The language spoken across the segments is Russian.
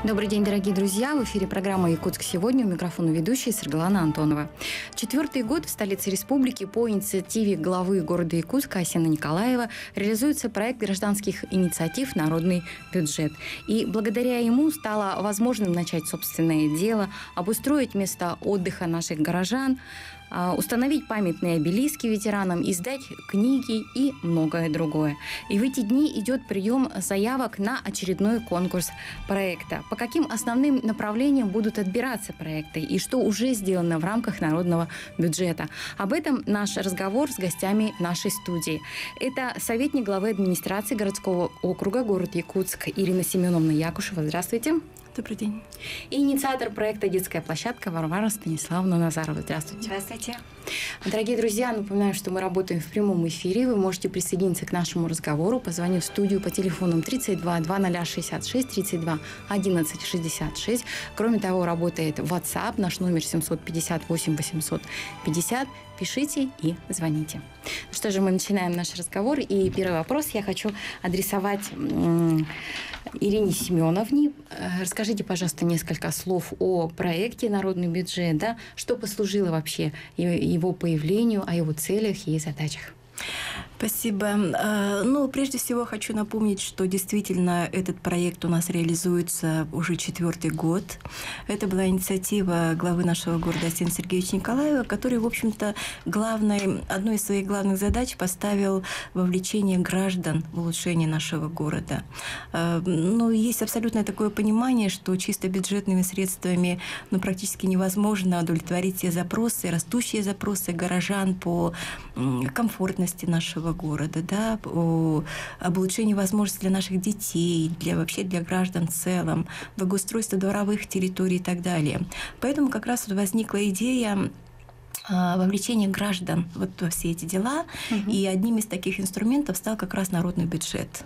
Добрый день, дорогие друзья! В эфире программа «Якутск сегодня», у микрофона ведущая Саргалана Антонова. Четвертый год в столице республики по инициативе главы города Якутска Асена Николаева реализуется проект гражданских инициатив «Народный бюджет». И благодаря ему стало возможным начать собственное дело, обустроить места отдыха наших горожан, установить памятные обелиски ветеранам, издать книги и многое другое. И в эти дни идет прием заявок на очередной конкурс проекта. По каким основным направлениям будут отбираться проекты и что уже сделано в рамках народного бюджета? Об этом наш разговор с гостями нашей студии. Это советник главы администрации городского округа город Якутск Ирина Семеновна Якушева. Здравствуйте. Добрый день. И инициатор проекта «Детская площадка» Варвара Станиславовна Назарова. Здравствуйте. Здравствуйте. Дорогие друзья, напоминаю, что мы работаем в прямом эфире. Вы можете присоединиться к нашему разговору, позвонив в студию по телефонам 32 2066 32 11 66. Кроме того, работает WhatsApp, наш номер 758 850. Пишите и звоните. Ну что же, мы начинаем наш разговор. И первый вопрос я хочу адресовать Ирине Семеновне. Расскажите, пожалуйста, несколько слов о проекте «Народный бюджет», да? Что послужило вообще его появлению, о его целях и задачах. Спасибо. Ну, прежде всего хочу напомнить, что действительно этот проект у нас реализуется уже 4-й год. Это была инициатива главы нашего города Асена Сергеевича Николаева, который, в общем-то, одной из своих главных задач поставил вовлечение граждан в улучшение нашего города. Но есть абсолютное такое понимание, что чисто бюджетными средствами практически невозможно удовлетворить все запросы, растущие запросы горожан по комфортности нашего города, да, об улучшении возможностей для наших детей, вообще для граждан в целом, благоустройство дворовых территорий и так далее. Поэтому как раз возникла идея вовлечения граждан во все эти дела, и одним из таких инструментов стал как раз народный бюджет.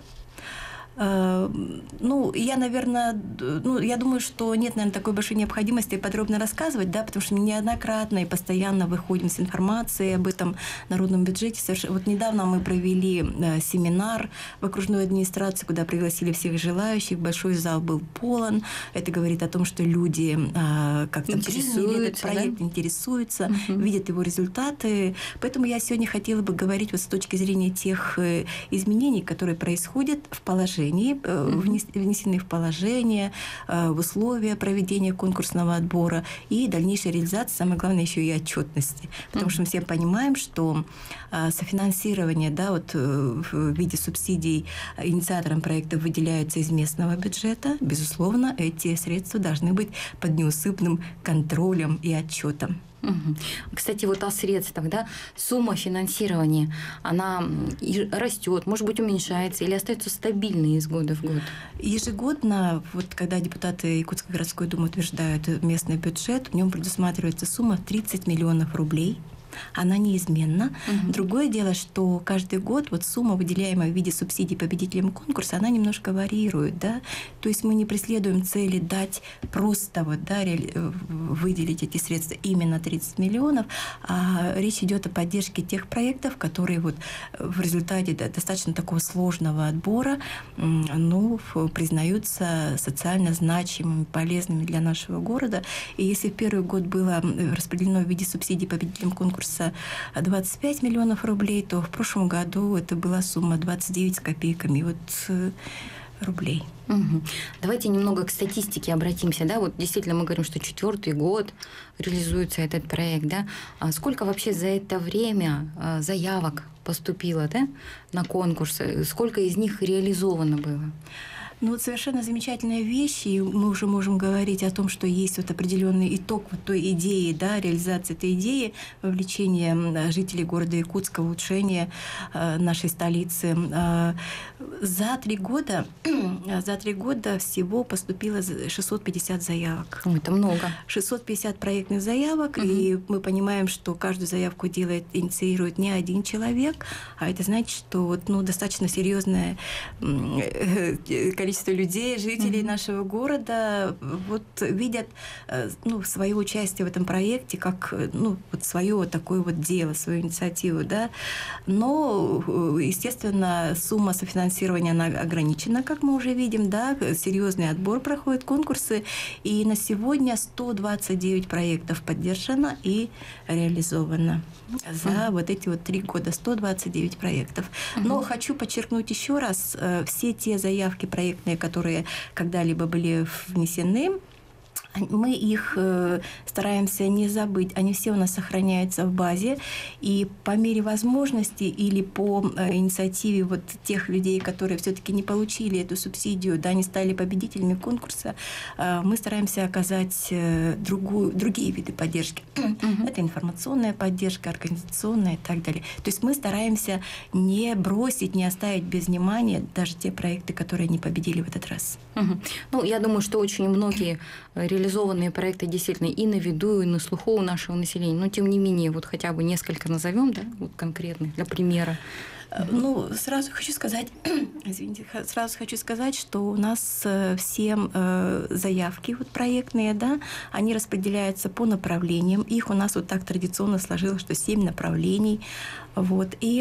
Я, наверное, я думаю, что нет, наверное, такой большой необходимости подробно рассказывать, да, потому что мы неоднократно и постоянно выходим с информацией об этом народном бюджете. Вот недавно мы провели семинар в окружной администрации, куда пригласили всех желающих. Большой зал был полон. Это говорит о том, что люди как-то приняли этот проект, интересуются, видят его результаты. Поэтому я сегодня хотела бы говорить вот с точки зрения тех изменений, которые происходят в положении, внесены в положение, в условия проведения конкурсного отбора и дальнейшей реализации, самое главное, еще и отчетности. Потому что мы все понимаем, что софинансирование, да, вот в виде субсидий инициаторам проекта выделяются из местного бюджета. Безусловно, эти средства должны быть под неусыпным контролем и отчетом. Кстати, вот о средствах, да, сумма финансирования, она растет, может быть, уменьшается или остается стабильной из года в год? Ежегодно, вот когда депутаты Якутской городской думы утверждают местный бюджет, в нем предусматривается сумма 30 миллионов рублей. Она неизменна. Другое дело, что каждый год вот сумма, выделяемая в виде субсидий победителям конкурса, она немножко варьирует. Да? То есть мы не преследуем цели дать просто выделить эти средства именно 30 миллионов, а речь идет о поддержке тех проектов, которые вот в результате достаточно такого сложного отбора признаются социально значимыми, полезными для нашего города. И если в первый год было распределено в виде субсидий победителям конкурса 25 миллионов рублей, то в прошлом году это была сумма 29 с копейками рублей. Давайте немного к статистике обратимся. Да? Вот действительно мы говорим, что 4-й год реализуется этот проект. Да? А сколько вообще за это время заявок поступило, да, на конкурс? Сколько из них реализовано было? Вот совершенно замечательная вещь, и мы уже можем говорить о том, что есть вот определенный итог вот той идеи, да, реализации этой идеи, вовлечение жителей города Якутска, улучшение нашей столицы. За 3 года всего поступило 650 заявок. Это много. 650 проектных заявок, и мы понимаем, что каждую заявку инициирует не один человек, а это значит, что достаточно серьезное количество количество людей, жителей нашего города вот видят свое участие в этом проекте как свое такое вот дело, свою инициативу, да. Но, естественно, сумма софинансирования она ограничена, как мы уже видим, да, серьезный отбор проходит, конкурсы, и на сегодня 129 проектов поддержано и реализовано за вот эти вот 3 года, 129 проектов. Но хочу подчеркнуть еще раз, все те заявки проектные, которые когда-либо были внесены, мы их стараемся не забыть. Они все у нас сохраняются в базе. И по мере возможности или по инициативе вот тех людей, которые все-таки не получили эту субсидию, да, не стали победителями конкурса, мы стараемся оказать другие виды поддержки. Это информационная поддержка, организационная и так далее. То есть мы стараемся не бросить, не оставить без внимания даже те проекты, которые не победили в этот раз. Ну, я думаю, что очень многие реализованные проекты действительно и на виду, и на слуху у нашего населения. Но, тем не менее, вот хотя бы несколько назовем, да, вот конкретных, для примера. Ну, сразу хочу сказать, что у нас все заявки вот проектные, да, они распределяются по направлениям. Их у нас вот так традиционно сложилось, что 7 направлений. Вот. И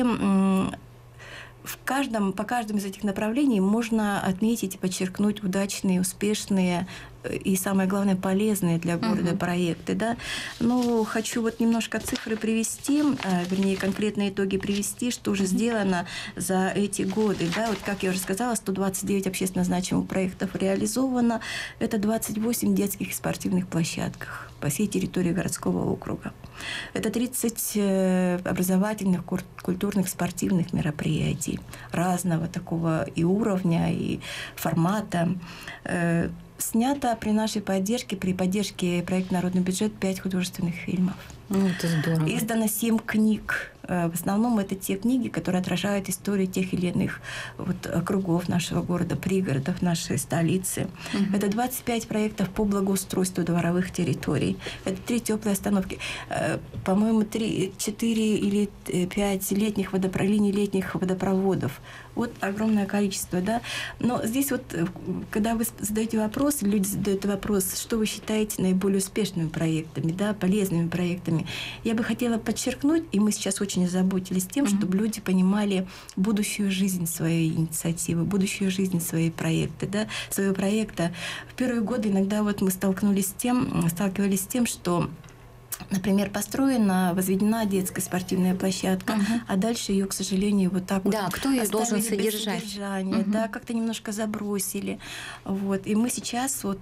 по каждому из этих направлений можно отметить и подчеркнуть удачные, успешные и, самое главное, полезные для города проекты. Да? Но хочу вот немножко цифры привести, вернее, конкретные итоги привести, что уже сделано за эти годы. Да? Вот, как я уже сказала, 129 общественно значимых проектов реализовано. Это 28 детских и спортивных площадках по всей территории городского округа. Это 30 образовательных, культурных, спортивных мероприятий разного такого и уровня, и формата. Снято при нашей поддержке, при поддержке проекта «Народный бюджет» 5 художественных фильмов. Ну, это здорово. Издано 7 книг. В основном это те книги, которые отражают историю тех или иных вот округов нашего города, пригородов нашей столицы. Это 25 проектов по благоустройству дворовых территорий. Это 3 теплые остановки. По-моему, 4 или 5 линий летних водопроводов. Вот огромное количество, да. Но здесь вот, когда вы задаете вопрос, люди задают вопрос, что вы считаете наиболее успешными проектами, да, полезными проектами, я бы хотела подчеркнуть, и мы сейчас очень озаботились тем, чтобы люди понимали будущую жизнь своей инициативы, будущую жизнь своей проекта, да, своего проекта. В первые годы иногда вот мы сталкивались с тем, что, например, возведена детская спортивная площадка, а дальше ее, к сожалению, вот так да, вот кто ее должен содержать? Да, как-то немножко забросили. Вот. И мы сейчас вот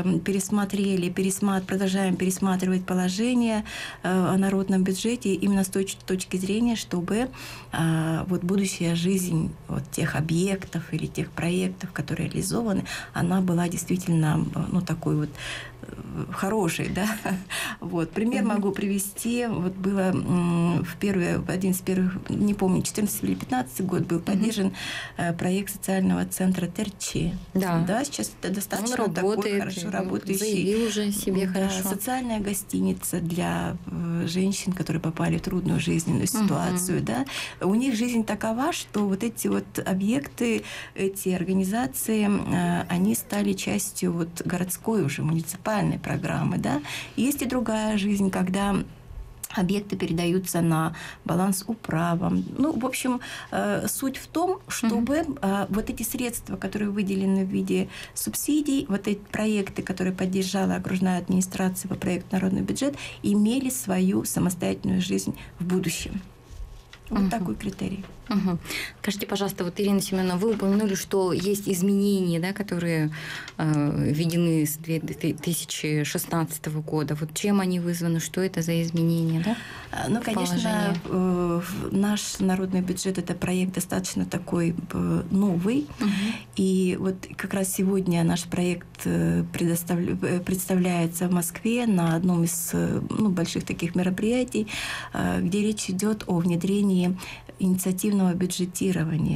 продолжаем пересматривать положение о народном бюджете именно с той точки зрения, чтобы вот будущая жизнь вот тех объектов или тех проектов, которые реализованы, она была действительно такой вот хороший, да. Вот. Пример могу привести. Вот было один из первых, не помню, 14 или 15 год был поддержан проект социального центра Терчи. Да, сейчас это достаточно он работает, такой хорошо работающий. Заявил уже себе хорошо. Социальная гостиница для женщин, которые попали в трудную жизненную ситуацию. Да. У них жизнь такова, что вот эти вот объекты, эти организации, они стали частью вот городской уже муниципальной программы. Да. Есть и другая жизнь, когда объекты передаются на баланс управам. Ну, в общем, суть в том, чтобы вот эти средства, которые выделены в виде субсидий, вот эти проекты, которые поддержала окружная администрация по проекту «Народный бюджет», имели свою самостоятельную жизнь в будущем. Вот такой критерий. Скажите, пожалуйста, вот, Ирина Семеновна, вы упомянули, что есть изменения, да, которые введены с 2016 года. Вот чем они вызваны, что это за изменения? Да? Ну, конечно, наш народный бюджет – это проект достаточно такой новый. И вот как раз сегодня наш проект представляется в Москве на одном из больших таких мероприятий, где речь идет о внедрении инициативного бюджетирования.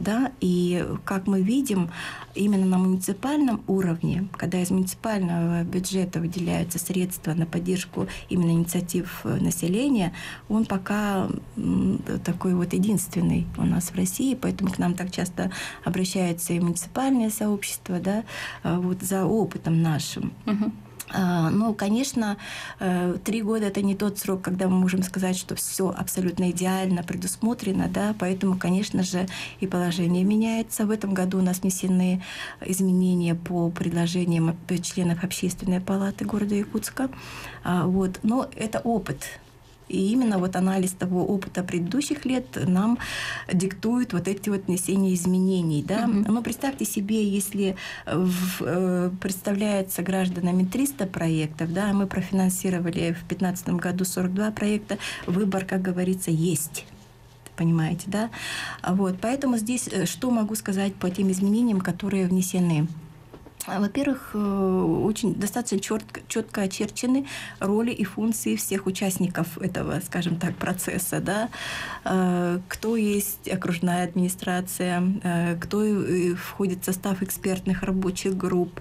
да, и как мы видим, именно на муниципальном уровне, когда из муниципального бюджета выделяются средства на поддержку именно инициатив населения, он пока такой вот единственный у нас в России, поэтому к нам так часто обращаются и муниципальные сообщества, да, вот за опытом нашим. Ну, конечно, 3 года – это не тот срок, когда мы можем сказать, что все абсолютно идеально предусмотрено, да, поэтому, конечно же, и положение меняется. В этом году у нас внесены изменения по предложениям членов Общественной палаты города Якутска. Вот. Но это опыт. И именно вот анализ того опыта предыдущих лет нам диктует вот эти вот внесения изменений. Да? Но представьте себе, если представляется гражданами 300 проектов, да, мы профинансировали в 2015 году 42 проекта, выбор, как говорится, есть. Понимаете, да? Вот, поэтому здесь что могу сказать по тем изменениям, которые внесены? Во-первых, очень достаточно четко очерчены роли и функции всех участников этого, скажем так, процесса. Да? Кто есть окружная администрация, кто входит в состав экспертных рабочих групп,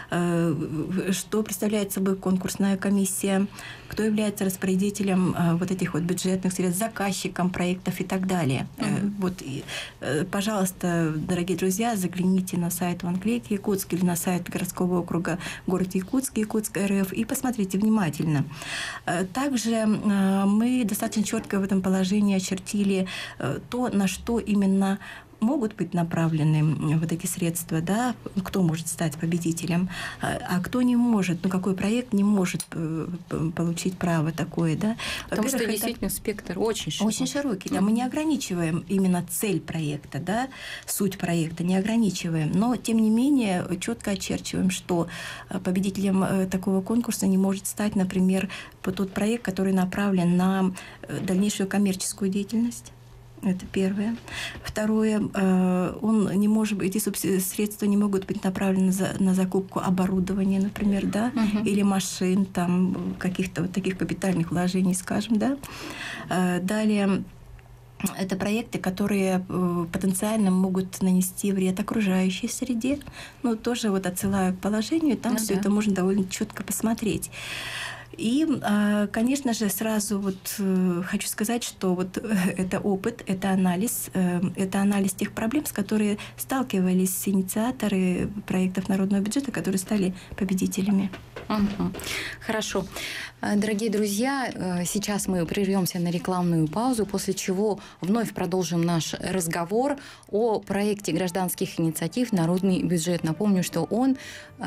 что представляет собой конкурсная комиссия, кто является распорядителем вот этих вот бюджетных средств, заказчиком проектов и так далее. Вот, пожалуйста, дорогие друзья, загляните на сайт OneClick Якутск или на сайт городского округа город Якутск, Якутск РФ, и посмотрите внимательно. Также мы достаточно четко в этом положении очертили то, на что именно могут быть направлены вот эти средства, да, кто может стать победителем, а кто не может, ну, какой проект не может получить право такое, да. Потому что действительно спектр очень широкий. Очень широкий, да, мы не ограничиваем именно цель проекта, да, суть проекта не ограничиваем, но, тем не менее, четко очерчиваем, что победителем такого конкурса не может стать, например, тот проект, который направлен на дальнейшую коммерческую деятельность. Это первое. Второе, он не может быть, эти средства не могут быть направлены на закупку оборудования, например, да, или машин, там, каких-то вот таких капитальных вложений, скажем, да. Далее, это проекты, которые потенциально могут нанести вред окружающей среде. Ну, тоже вот отсылаю к положению, там все это можно довольно четко посмотреть. И, конечно же, сразу вот хочу сказать, что вот это опыт, это анализ тех проблем, с которыми сталкивались инициаторы проектов народного бюджета, которые стали победителями. Хорошо. Дорогие друзья, сейчас мы прервемся на рекламную паузу, после чего вновь продолжим наш разговор о проекте гражданских инициатив «Народный бюджет». Напомню, что он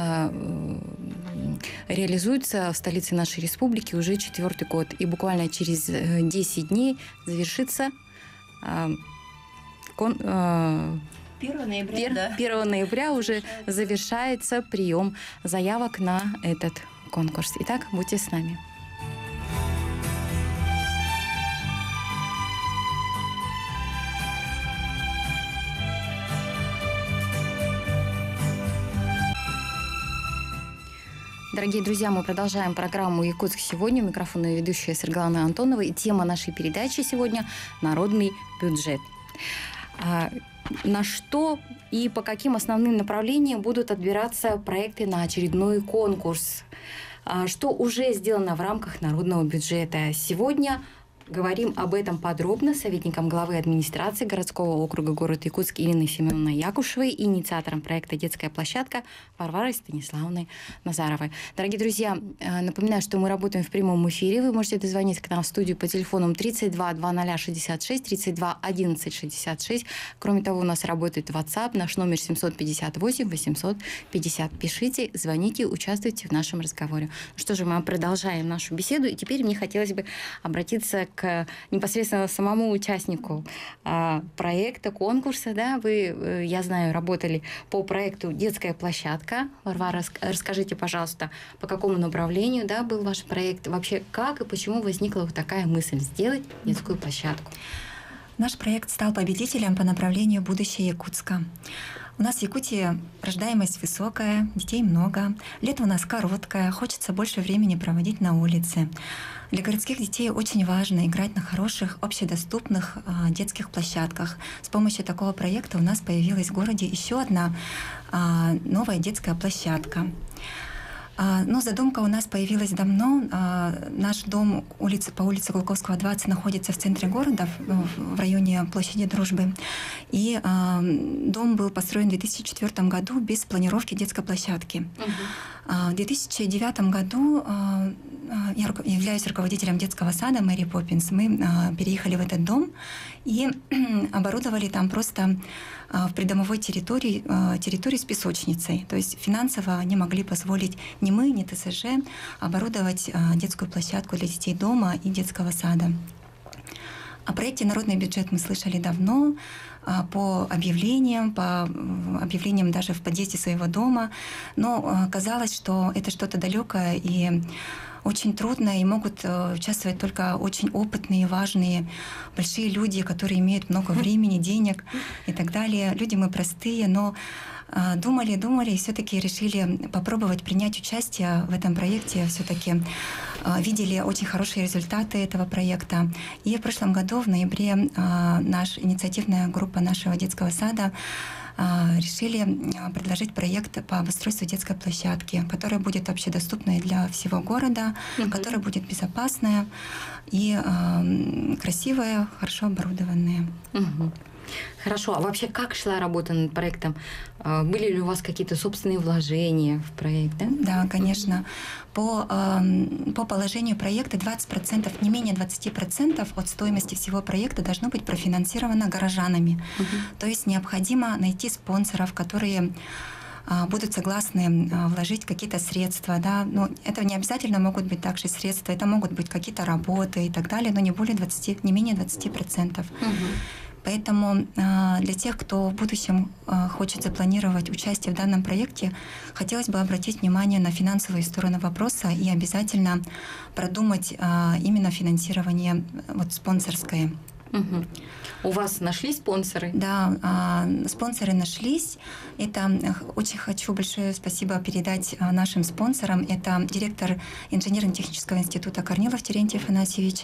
реализуется в столице нашей республики уже 4-й год. И буквально через 10 дней завершится 1 ноября, да. 1 ноября уже завершается прием заявок на этот конкурс. Итак, будьте с нами. Дорогие друзья, мы продолжаем программу «Якутск сегодня». У микрофона ведущая Светлана Антонова. И тема нашей передачи сегодня – народный бюджет. На что и по каким основным направлениям будут отбираться проекты на очередной конкурс? Что уже сделано в рамках народного бюджета? Сегодня говорим об этом подробно с советником главы администрации городского округа город Якутск Ириной Семеновной Якушевой и инициатором проекта «Детская площадка» Варварой Станиславовной Назаровой. Дорогие друзья, напоминаю, что мы работаем в прямом эфире. Вы можете дозвониться к нам в студию по телефонам 32 2066, 32 1166. Кроме того, у нас работает WhatsApp, наш номер 758 850. Пишите, звоните, участвуйте в нашем разговоре. Ну что же, мы продолжаем нашу беседу. И теперь мне хотелось бы обратиться к непосредственно самому участнику проекта, конкурса. Да? Вы, я знаю, работали по проекту «Детская площадка». Варвара, расскажите, пожалуйста, по какому направлению, да, был ваш проект? Вообще, как и почему возникла вот такая мысль сделать детскую площадку? Наш проект стал победителем по направлению «Будущее Якутска». У нас в Якутии рождаемость высокая, детей много, лето у нас короткое, хочется больше времени проводить на улице. Для городских детей очень важно играть на хороших, общедоступных детских площадках. С помощью такого проекта у нас появилась в городе еще одна новая детская площадка. Но задумка у нас появилась давно. Наш дом по улице Голковского, 20 находится в центре города, в районе площади Дружбы. И дом был построен в 2004 году без планировки детской площадки. В 2009 году я являюсь руководителем детского сада Мэри Поппинс. Мы переехали в этот дом и оборудовали там просто в придомовой территории с песочницей. То есть финансово не могли позволить ни мы, ни ТСЖ оборудовать детскую площадку для детей дома и детского сада. О проекте «Народный бюджет» мы слышали давно, по объявлениям даже в подъезде своего дома, но казалось, что это что-то далекое и очень трудно, и могут участвовать только очень опытные, важные, большие люди, которые имеют много времени, денег и так далее. Люди мы простые, но думали и все-таки решили попробовать принять участие в этом проекте. Все-таки видели очень хорошие результаты этого проекта. И в прошлом году, в ноябре, инициативная группа нашего детского сада решили предложить проект по обустройству детской площадки, которая будет общедоступной для всего города, которая будет безопасная и красивая, хорошо оборудованная. Хорошо. А вообще как шла работа над проектом? Были ли у вас какие-то собственные вложения в проект? Да, да, конечно. По положению проекта 20%, не менее 20% от стоимости всего проекта должно быть профинансировано горожанами. То есть необходимо найти спонсоров, которые будут согласны вложить какие-то средства. Да? Но это не обязательно могут быть также средства, это могут быть какие-то работы и так далее, но не менее 20%. Поэтому для тех, кто в будущем хочет запланировать участие в данном проекте, хотелось бы обратить внимание на финансовую сторону вопроса и обязательно продумать именно финансирование спонсорское. У вас нашлись спонсоры? Да, спонсоры нашлись. Это очень хочу большое спасибо передать нашим спонсорам. Это директор инженерно-технического института Корнилов Терентий Афанасьевич,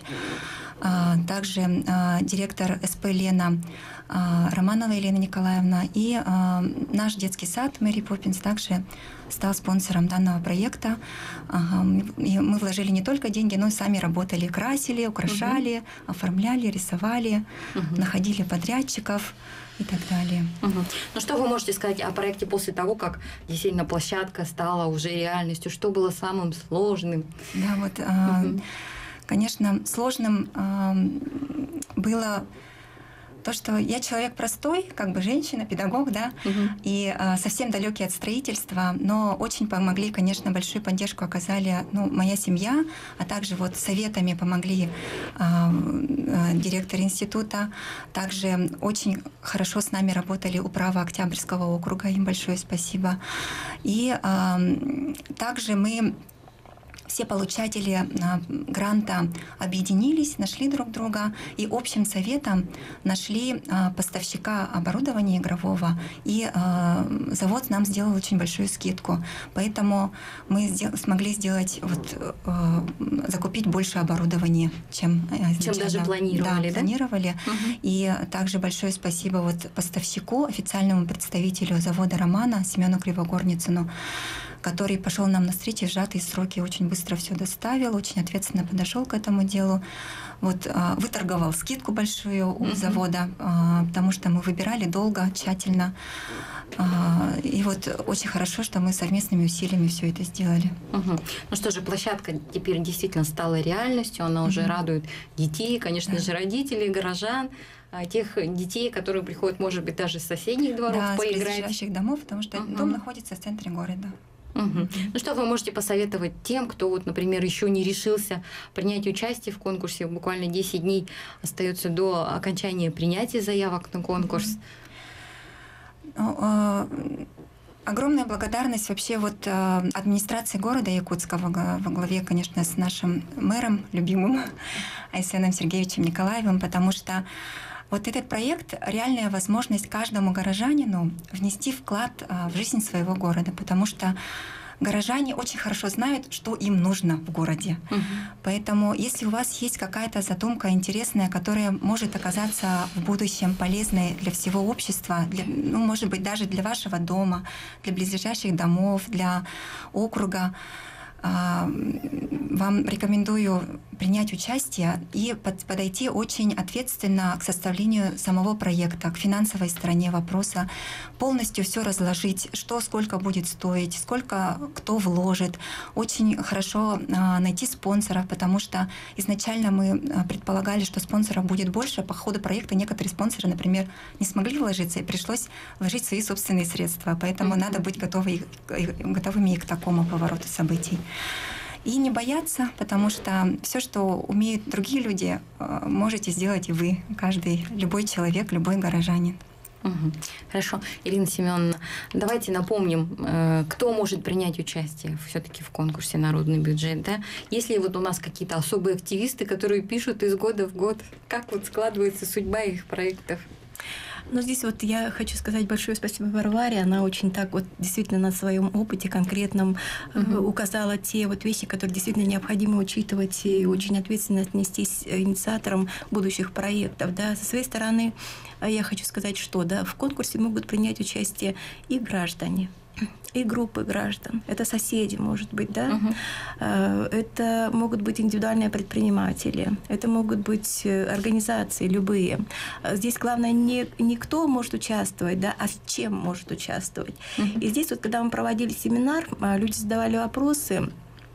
также директор СП «Лена» Романова Елена Николаевна, и наш детский сад Мэри Поппинс также стал спонсором данного проекта. И мы вложили не только деньги, но и сами работали, красили, украшали, оформляли, рисовали, находили подрядчиков и так далее. Ну что вы можете сказать о проекте после того, как действительно площадка стала уже реальностью? Что было самым сложным? Да, вот, конечно, сложным было то, что я человек простой, как бы женщина, педагог, да, и совсем далекий от строительства, но очень помогли, конечно, большую поддержку оказали моя семья, а также вот советами помогли директор института. Также очень хорошо с нами работали управа Октябрьского округа, им большое спасибо. И также мы все получатели гранта объединились, нашли друг друга и общим советом нашли поставщика оборудования игрового, и завод нам сделал очень большую скидку. Поэтому мы смогли закупить больше оборудования, чем даже планировали. Да, планировали. И также большое спасибо поставщику, официальному представителю завода «Романа» Семену Кривогорницыну, который пошел нам навстречу в сжатые сроки, очень быстро все доставил, очень ответственно подошел к этому делу. Выторговал скидку большую у завода, потому что мы выбирали долго, тщательно. И очень хорошо, что мы совместными усилиями все это сделали. Ну что же, площадка теперь действительно стала реальностью, она уже радует детей, конечно же, родителей, горожан, тех детей, которые приходят, может быть, даже с соседних дворов поиграть. Да, с близлежащих домов, потому что дом находится в центре города. Ну что вы можете посоветовать тем, кто, например, еще не решился принять участие в конкурсе? Буквально 10 дней остается до окончания принятия заявок на конкурс. Огромная благодарность вообще администрации города Якутска во главе, конечно, с нашим мэром любимым Айсеном Сергеевичем Николаевым, потому что Вот этот проект — реальная возможность каждому горожанину внести вклад в жизнь своего города, потому что горожане очень хорошо знают, что им нужно в городе. Поэтому, если у вас есть какая-то задумка интересная, которая может оказаться в будущем полезной для всего общества, может быть, даже для вашего дома, для близлежащих домов, для округа, вам рекомендую принять участие и подойти очень ответственно к составлению самого проекта, к финансовой стороне вопроса, полностью все разложить, что сколько будет стоить, сколько кто вложит. Очень хорошо найти спонсоров, потому что изначально мы предполагали, что спонсоров будет больше. По ходу проекта некоторые спонсоры, например, не смогли вложиться, и пришлось вложить свои собственные средства. Поэтому надо быть готовыми и к такому повороту событий. И не бояться, потому что все, что умеют другие люди, можете сделать и вы, каждый, любой человек, любой горожанин. Хорошо. Ирина Семеновна, давайте напомним, кто может принять участие все-таки в конкурсе «Народный бюджет». Да? Есть ли вот у нас какие-то особые активисты, которые пишут из года в год, как вот складывается судьба их проектов? Но здесь вот я хочу сказать большое спасибо Варваре. Она очень так вот действительно на своем опыте конкретном указала те вот вещи, которые действительно необходимо учитывать и очень ответственно отнестись инициаторам будущих проектов. Да. Со своей стороны я хочу сказать, что в конкурсе могут принять участие и граждане, и группы граждан. Это соседи, может быть, да? Это могут быть индивидуальные предприниматели, это могут быть организации любые. Здесь главное не кто может участвовать, да, а с чем может участвовать. И здесь вот, когда мы проводили семинар, люди задавали вопросы,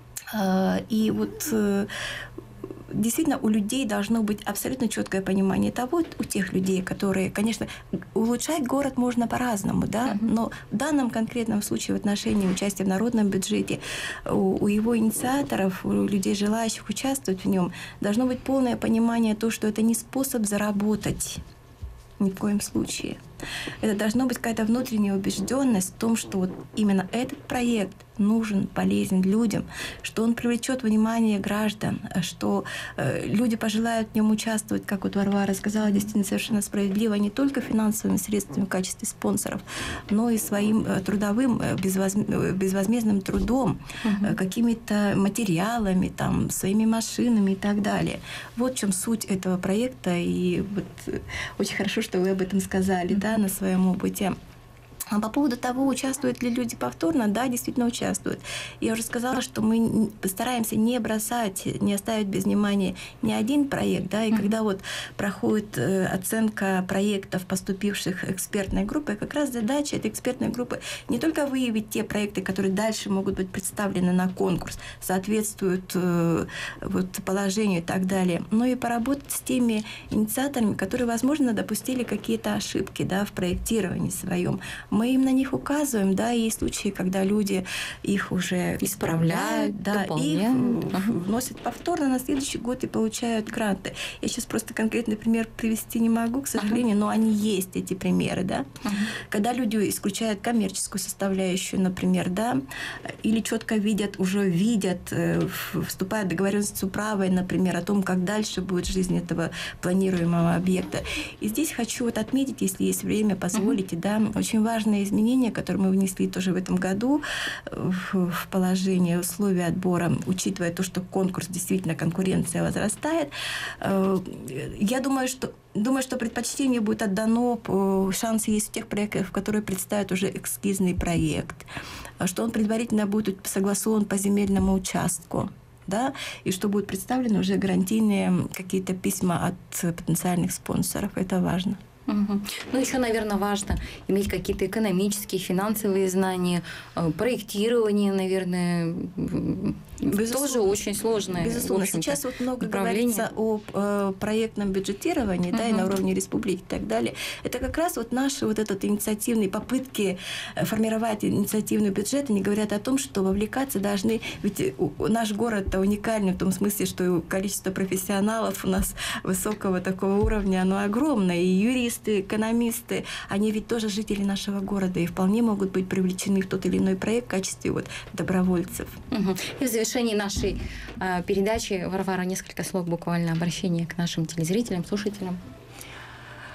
и вот действительно у людей должно быть абсолютно четкое понимание того, у тех людей, которые, конечно, улучшать город можно по-разному, да, но в данном конкретном случае в отношении участия в народном бюджете у его инициаторов, у людей, желающих участвовать в нем, должно быть полное понимание того, что это не способ заработать ни в коем случае. Это должна быть какая-то внутренняя убежденность в том, что вот именно этот проект нужен, полезен людям, что он привлечет внимание граждан, что люди пожелают в нем участвовать, как вот Варвара сказала, действительно совершенно справедливо, не только финансовыми средствами в качестве спонсоров, но и своим трудовым, безвозмездным трудом, какими-то материалами, там, своими машинами и так далее. Вот в чем суть этого проекта, и вот очень хорошо, что вы об этом сказали, да, на своем опыте. А по поводу того, участвуют ли люди повторно, да, действительно участвуют. Я уже сказала, что мы постараемся не бросать, не оставить без внимания ни один проект, да, и когда вот проходит оценка проектов, поступивших экспертной группой, как раз задача этой экспертной группы не только выявить те проекты, которые дальше могут быть представлены на конкурс, соответствуют вот положению и так далее, но и поработать с теми инициаторами, которые, возможно, допустили какие-то ошибки, да, в проектировании своем. Мы им на них указываем, да, и есть случаи, когда люди их уже исправляют, да, и вносят повторно на следующий год и получают гранты. Я сейчас просто конкретный пример привести не могу, к сожалению, но они есть, эти примеры, да. Когда люди исключают коммерческую составляющую, например, да, или четко уже видят, вступают в договоренность с управой, например, о том, как дальше будет жизнь этого планируемого объекта. И здесь хочу вот отметить, если есть время, позволите, да, очень важные изменения, которые мы внесли тоже в этом году в положение условий отбора, учитывая то, что конкурс, действительно, конкуренция возрастает. Я думаю, что предпочтение будет отдано, шансы есть у тех проектов, которые представят уже эскизный проект, что он предварительно будет согласован по земельному участку, да, и что будут представлены уже гарантийные какие-то письма от потенциальных спонсоров. Это важно. Ну, еще, наверное, важно иметь какие-то экономические, финансовые знания, проектирование, наверное, тоже очень сложное. Безусловно. Сейчас вот много говорится о проектном бюджетировании, да, и на уровне республики и так далее. Это как раз вот наши вот этот инициативные попытки формировать инициативный бюджет, они говорят о том, что вовлекаться должны, ведь наш город уникальный в том смысле, что количество профессионалов у нас высокого такого уровня, оно огромное, и юристы, экономисты, они ведь тоже жители нашего города и вполне могут быть привлечены в тот или иной проект в качестве вот добровольцев. И в завершении нашей передачи, Варвара, несколько слов буквально обращения к нашим телезрителям, слушателям.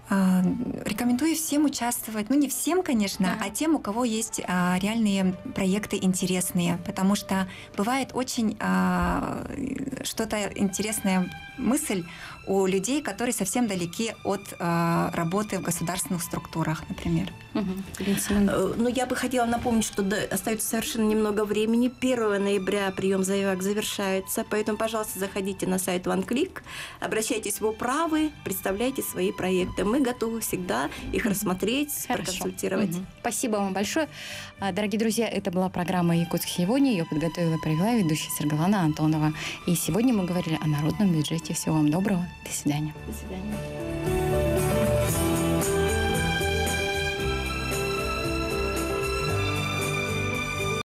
Рекомендую всем участвовать. Ну, не всем, конечно, а тем, у кого есть реальные проекты интересные. Потому что бывает очень что-то интересная мысль у людей, которые совсем далеки от работы в государственных структурах, например. Ну, я бы хотела напомнить, что остается совершенно немного времени. 1 ноября прием заявок завершается, поэтому, пожалуйста, заходите на сайт OneClick, обращайтесь в управы, представляйте свои проекты. Мы готовы всегда их рассмотреть, проконсультировать. Спасибо вам большое. Дорогие друзья, это была программа «Якутск сегодня». Ее подготовила и провела ведущая Саргалана Антонова. И сегодня мы говорили о народном бюджете. Всего вам доброго. До свидания. До свидания.